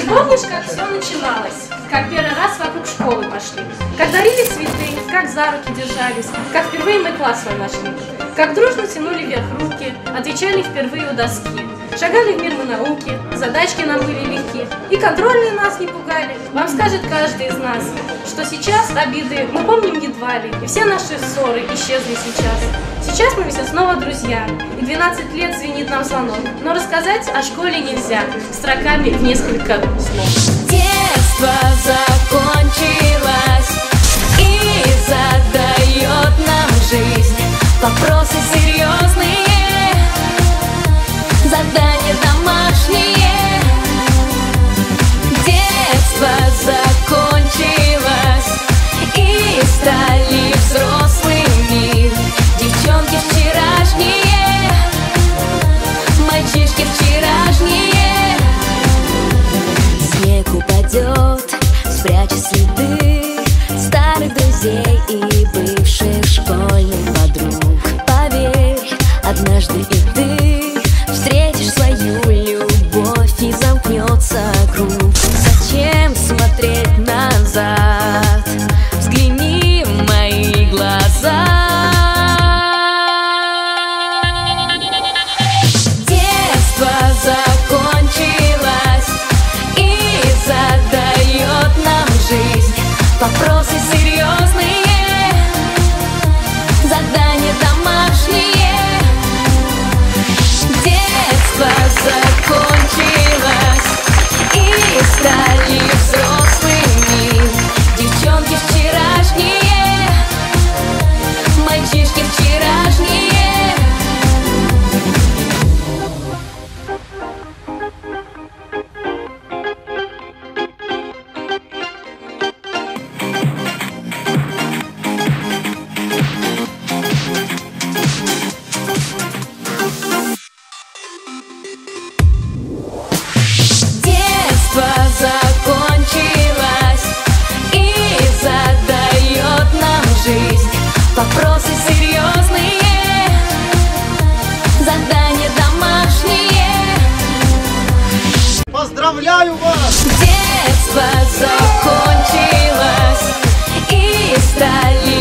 помнишь, как все начиналось? Как первый раз вокруг школы пошли? Как дарили цветы, как за руки держались, как впервые мы класс свой нашли, как дружно тянули вверх руки, отвечали впервые у доски. Шагали в мир мы науки, задачки нам были легки, и контрольные нас не пугали. Вам скажет каждый из нас, что сейчас обиды мы помним едва ли, и все наши ссоры исчезли сейчас. Сейчас мы все снова друзья, и 12 лет звенит нам звонок, но рассказать о школе нельзя строками в несколько слов. Детство закончилось и задает нам жизнь вопросы серьезные, задания домашние. Детство закончилось и стали взрослыми. Девчонки вчерашние, мальчишки вчерашние. Снег упадет, спряча следы старых друзей и бывших школьных подруг. Поверь, однажды и ты встретишь свою любовь, и замкнется круг. Зачем смотреть назад? Взгляни в мои глаза. Детство закончилось и задает нам жизнь вопросы серьезные, задания домашние. Детство закончилось и стали взрослыми. Девчонки вчерашние, мальчишки вчерашние. Закончилась и задает нам жизнь вопросы серьезные, задания домашние. Поздравляю вас! Детство закончилось и стали